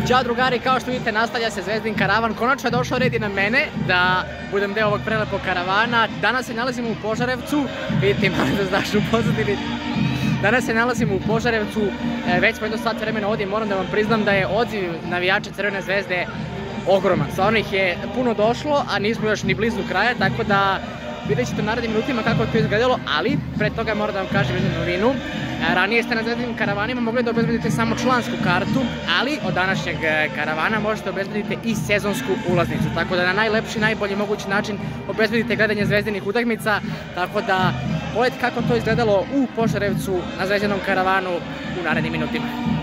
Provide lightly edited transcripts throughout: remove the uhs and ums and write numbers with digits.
Ćao drugari, kao što vidite nastavlja se Zvezdin karavan. Konačno je došao red i na mene da budem deo ovog prelepog karavana. Danas se nalazimo u Požarevcu, vidite malo da znaš u pozadini. Danas se nalazimo u Požarevcu, već smo jedno sat vremena ovdje i moram da vam priznam da je odziv navijača Crvene zvezde ogroman. Stvarno ih je puno došlo, a nismo još ni blizu kraja, tako da vidjet ćete u narednim minutima kako je to izgledalo, ali pre toga moram da vam kažem jednu novinu. Ranije ste na Zvezdinim karavanima mogli da obezbedite samo člansku kartu, ali od današnjeg karavana možete obezbediti i sezonsku ulaznicu, tako da na najlepši, najbolji mogući način obezbedite gledanje Zvezdinih utakmica, tako da pogledajte kako to izgledalo u Požarevcu na Zvezdinom karavanu u narednim minutima.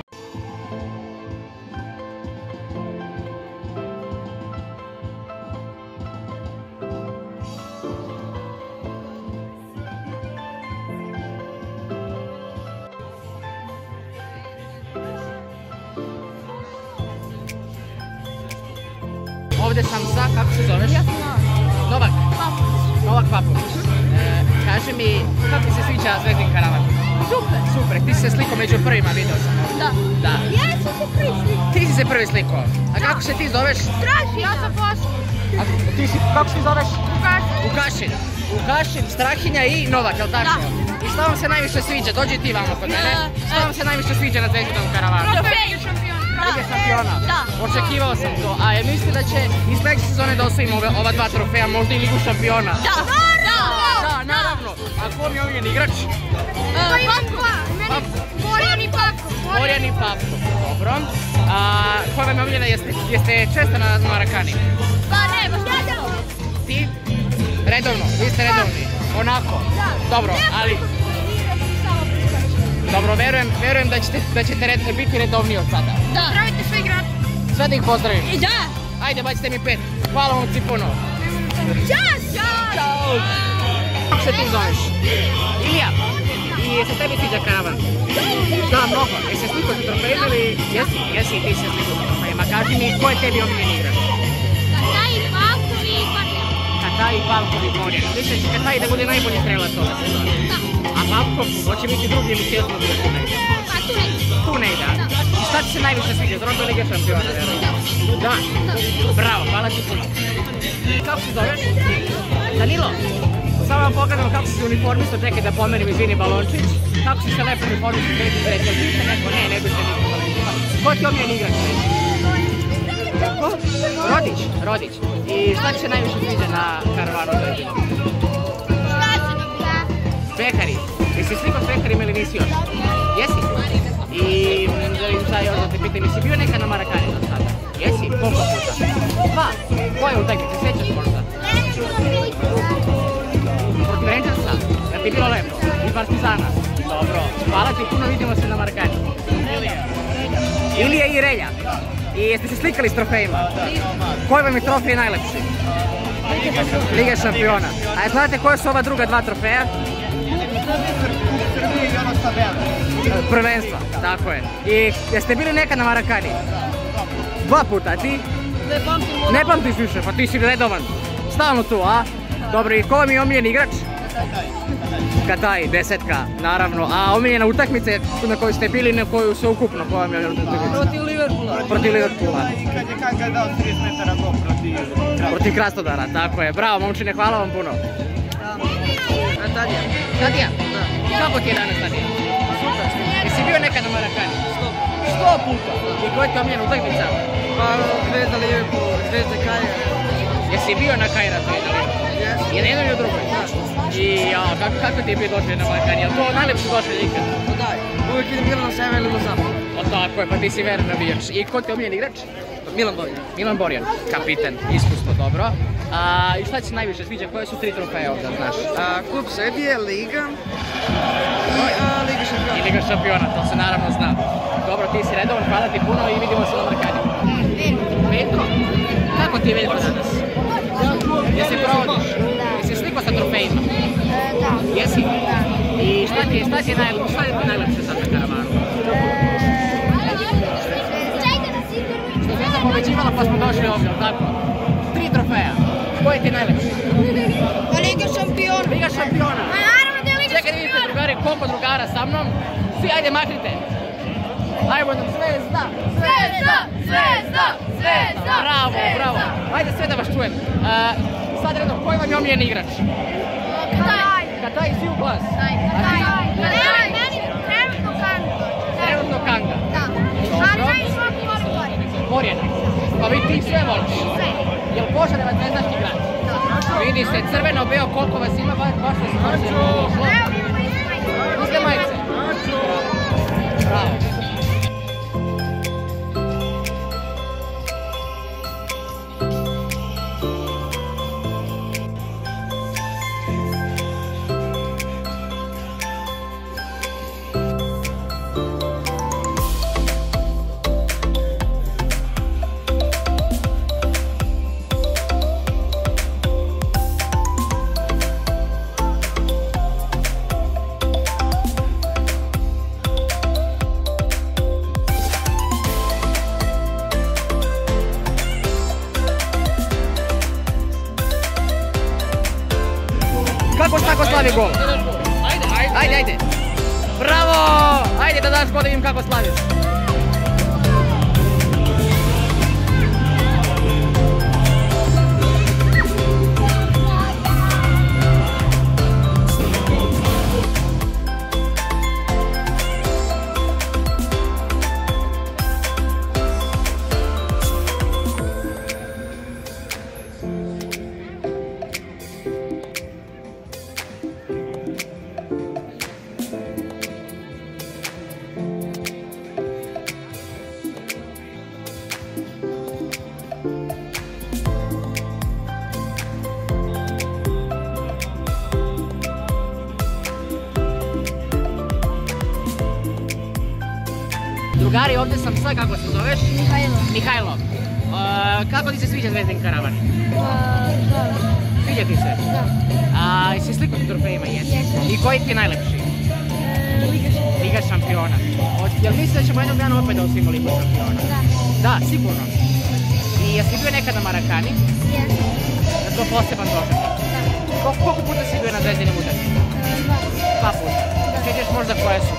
Ovdje sam sa, kako se zoveš? Ja sam Novak. Papović. Novak Papović. Kaži mi, kako ti se sviđa Zvezdin karavan? Super. Super, ti si se slikao među prvima, vidio sam. Da. Ja sam se prvi slikao. Ti si se prvi slikao. A kako se ti zoveš? Strahinja. Ja sam posljednji. Kako se ti zoveš? Vukašin. Vukašin, Strahinja i Novak, jel tako? I šta vam se najviše sviđa? Dođi ti vamo kod mene. Šta vam se najviše sviđa na Zvezdinom karavanu? Trofej šampiona. Lige šampiona? Da. Očekivao sam to. A je misli da će iz sledeće sezone da osvojimo ova dva trofeja, možda i Ligu šampiona? Da. Da, naravno. A ko mi je omiljen igrač? Borjan i Pavko. Borjan i Pavko. Dobro. A ko vam je omiljena? Jeste često na Marakani? Pa ne, baš ne. Ti? Redovno, vi ste redovni. Onako. Dobro, ali... Dobro, verujem da ćete biti redovniji od sada. Da. Zdravite sve igrače. Sve da ih pozdravim. I da. Ajde, bacite mi 5. Hvala vam puno. Ćao. Kako se ti zoveš? Ilija. I se tebi sviđa karavan? Da, mnogo. Jesi slikao sa trofejima ili... Jesi i ti se slikao sa trofejima. Kaži mi, ko je tebi omiljeni igrač? Kataj, Pavkovi i Borjan. Kataj, Pavkovi i Borjan. Mislim će Kataj da bude najbolji strelac ove sezone. Da. A Pavkov hoće biti drugi ili četvrti da tu ne ide? Pa tu ne ide. Tu ne ide, a? I šta ti se najviše sviđa? Zrovno Lige šampiona, vjerujem? Da. Bravo, hvala ti puno. Kako se zoveš? Danilo. Samo vam pogledamo kako si se uniformisto, čekaj da pomerim, izvini balončić. Kako si se lepo uniformisto, treći od više, neko ne bi se niko balončima. Ko ti omiljen igrač? Ko? Rodić. I šta ti se najviše sviđa na karavanu Zvezdinu? Pekari. Jesi slikao s pekarima ili nisi još? Jesi? I šta još da te pitam, jesi bio nekad na Marakani do sada? Jesi? Koliko puta? 2. Koje utakmice? Sjećaš možda? Protiv Rangersa? Da ti je bilo lepo? I Partizana? Dobro. Hvala ti puno, vidimo se na Marakani. Ilija i Relja. I jeste se slikali s trofejima? Koji vam je trofej najlepši? Lige šampiona. A znate koje su ova druga dva trofeja? Prvenstva, tako je. I jeste bili nekad na Marakani? 2 puta, a ti? Ne pamtiš više, pa ti si redovan. Stalno tu, a? Dobro, i ko vam je omiljen igrač? Kataj, 10-ka, naravno. A omiljena utakmica na kojoj ste bili, na koju se ukupno, ko vam je utakmica? Protiv Liverpoola. Protiv Liverpoola. I kad je Kanga dao 30 metara gol protiv Krasnodara, tako je. Bravo, momčine, hvala vam puno. Tadija. Tadija? Kako ti je danas, Tadija? Super. Jesi bio nekad na Marakani? 100 puta. I koja ti je omiljena utakmica? Pa Zvezda Liverpool, Zvezda Kaira. Jesi bio na Kairatu? Jesi. Je na jednoj i u drugoj? I kako ti je bio došli na Marakani? Je li to najlepši došli ikad? Pa daj. Uvijek idem ili na sever ili na zapad. O tako je, pa ti si veran navijač. I ko ti je omiljen igrač? Milan Borjan. Milan Borjan, kapiten, iskusno, dobro. I šta ti se najviše sviđa? Koje su 3 trofeje ovdje, znaš? Klub Srbije, Liga i Liga šampiona. I Liga šampiona, to se naravno zna. Dobro, ti si redovan, hvala ti puno i vidimo se na Marakani. Veljko, kako ti je Veljko danas? Jesi provodiš? Jesi slikao sa trofejima? Da. Jesi? I šta ti je najlepše sad na karavanu? Što Zvezda povećivala pa smo došli ovdje, tako? 3 trofeja. Koji ti je najlepši? Liga šampiona. Liga šampiona. Ma naravno da je Liga šampiona. Čekaj, vidite drugari, koliko drugara sa mnom. Svi, ajde, mahnite. Ajmo nam Zvezda! Zvezda! Zvezda! Zvezda! Bravo, bravo! Ajde sve da vas čujem. Sad redom, koji vam je omiljen igrač? Kataj! Kataj i svi u glas. Kataj! Meni trenutno Kanga. Trenutno Kanga. Da. Ali najviše volim Borjana. Borjana. Pa vi ti sve voliš. Sve. Jel Požarevac zvezdaški grad? Da. Vidi se, crveno, beo, koliko vas ima, baš vas može došlo. Iste majice. Bravo. Kako slavi gol? Ajde. Bravo! Ajde da daš gol da vidim kako slaviš. Drugari, ovdje sam sad, kako se zoveš? Mihajlo. Kako ti se sviđa Zvezdin karavan? Sviđa ti se? Da. Jesi sliku s trofejima, jesi? Jesam. I koji ti je najlepši? Liga šampiona. Jel misliš da ćemo jednog dana opet da osvijemo Ligu šampiona? Da. Da, sigurno. I jesi bio nekad na Marakani? Jesam. Da to poseban doživljaj? Koliko puta si bio na Zvezdinim utakmicama? Dva puta. Sjećaš možda koje su?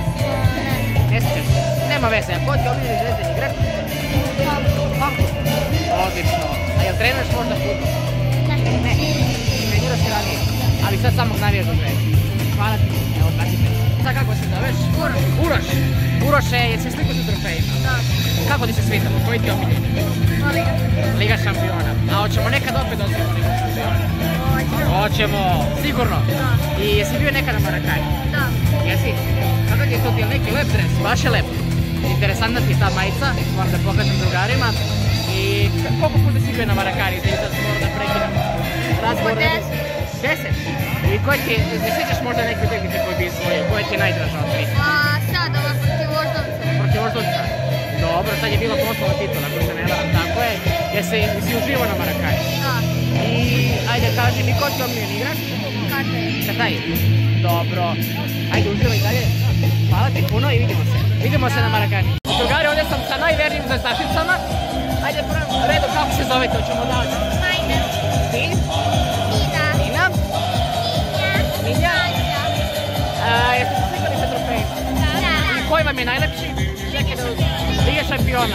Ne sjećaš? Nema veze, a ko ti je omiljeni Zvezdin igrač? Pavko. Odlično. A jel treniraš možda futbol? Ne. Treniraš si ranije, ali sad samo navijaš za Zvezdu. Hvala ti. Evo, pratite. Sad kako se zoveš? Uroš. Uroše, jesi sliku sa trofejima? Da. Kako ti se svidalo? Koji ti je omiljeni? Liga šampiona. A hoćemo nekad opet osvijemo Ligu šampiona? Hoćemo. Sigurno? Da. I jesi bio nekad na Marakani? Da. Jesi? Kako ti je to, ti je neki lep dres? Baš je lep. Interesantna ti je ta majica, moram da pokažem drugarima. I koliko puta si bio na Marakani? Da sad moram da prekinem razgovor. 10? I koji ti je, ne sjećaš možda neke utakmice koje bi izvojio? Koja ti je najdraža od svih? Sad ova protiv Voždovca. Protiv Voždovca? Dobro, sad je bila proslava titula, ako se ne varam, tako je. Jesi uživao na Marakani? Da. I ajde kaži mi, ko ti je omiljen igrač? Kataj. Dobro. Ajde, uživaj dalje. Hvala ti puno i vidimo se. Vidimo se na Marakani. Drugari, ovdje sam sa najvernijim zvezdašicama. Ajde, prvo redu, kako se zovete, hoćemo da ođemo. Ti? Nina? Minja? Jeste se slikali sa trofejima? I koji vam je najlepši? Liga šampiona.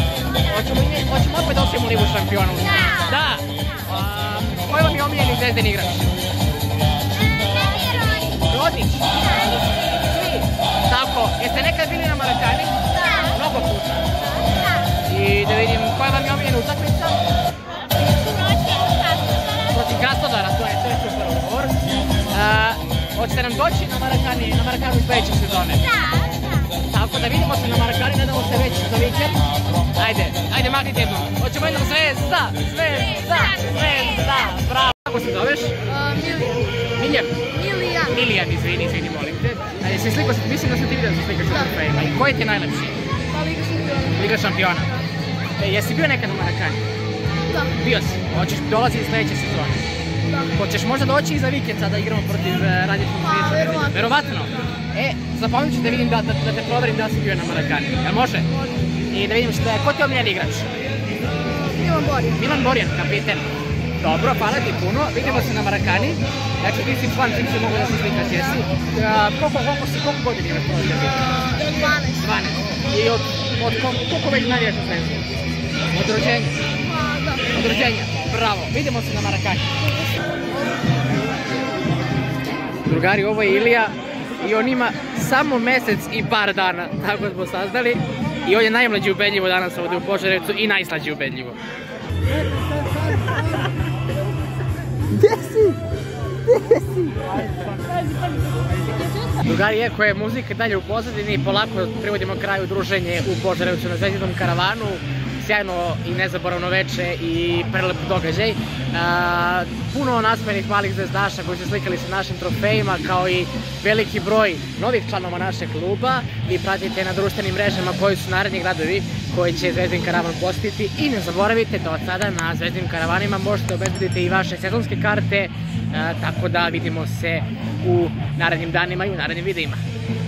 Hoćemo opet da osvijemo Ligu šampiona? Da. Koji vam je omiljeni Zvezdin igrač? Rodić? Svi? Tako. Jeste nekad bili na Marakani? Da. Mnogo puta? Da. I da vidim, koja vam je omiljena utakmica? Protiv Krasnodara, to je super odgovor. Hoćete nam doći na Marakanu sljedeće sezone? Da. Tako da vidimo se na Marakani, nadamo se već za vikend. Ajde magnite jednom. Hoćemo jednom Zvezda! Bravo! Kako se zoveš? Milijan, izvini, molim te. Mislim da sam ti vidio da se slikaš sa trofejima. I koji ti je najlepši? Liga šampiona. Jesi bio nekad na Marakani? Da. Bio si. Hoćeš dolaziti sljedeće sezone? Da. Hoćeš možda doći i za vikend sada igramo protiv Radničkog Vijeća? Verovatno. Zapomnit ću da vidim da te proverim da si bio na Marakani. Jel može? I da vidim ko ti je omiljen igrač? Milan Borjan, kapiten. Dobro, hvala ti puno. Vidimo se na Marakani. Znači ti si član, ti si mogu da se slikaš, jesi? Koliko godina imaš prošle? 12. i od koliko već navijaš za Zvezdu? Od rođenja? Da. Od rođenja, bravo, vidimo se na Marakanji. Drugari, ovo je Ilija i on ima samo mesec i par dana, tako smo saznali. I on je najmlađi ubedljivo danas ovdje u Požarevcu i najslađi ubedljivo. Gdje si? Drugari, iako je muzika dalje u pozadini, polako privodimo kraju druženje u Požarevcu na Zvezdinom karavanu. Sjajno i nezaboravno veče i prelep događaj. Puno nasmenih malih zvezdaša koji su slikali sa našim trofejima, kao i veliki broj novih članova našeg kluba. Vi pratite na društvenim mrežama koji su naredni gradovi koji će Zvezdin karavan posjetiti i ne zaboravite da od sada na Zvezdinim karavanima možete obezbediti i vaše sezonske karte, tako da vidimo se u narednim danima i u narednim videima.